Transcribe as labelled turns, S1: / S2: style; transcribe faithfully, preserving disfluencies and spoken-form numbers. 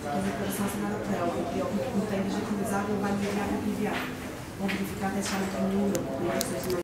S1: a declaração assinada por ela e ao que contém legitimizado ou vai enviar ou enviar. Vão verificar até chegar no caminho,